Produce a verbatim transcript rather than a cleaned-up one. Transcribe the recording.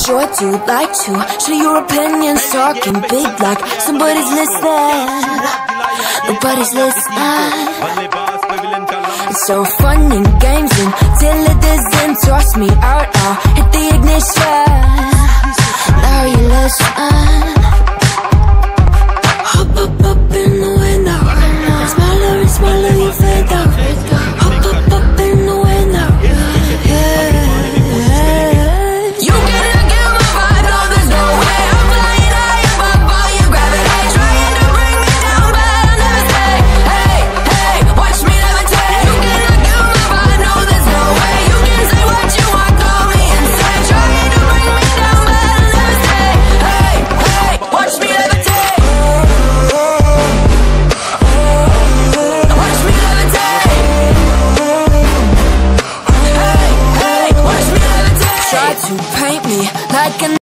sure to like to share your opinions, talking big like somebody's listening. Nobody's listening. It's so fun and games until it doesn't. Toss me out, I'll hit the ignition. Now you listen. Hop up up in the window, smaller and smaller you fade out. Hop up up in the window, yeah. You cannot get my vibe, no there's no way. I'm flying high above all your gravity, trying to bring me down, but I'll never stay. Hey, hey, watch me levitate. You cannot get my vibe, no there's no way. You can say what you want, call me insane, trying to bring me down, but I'll never stay. Hey, hey, watch me levitate. Watch me levitate. Hey, hey, watch me levitate. Try to paint me like an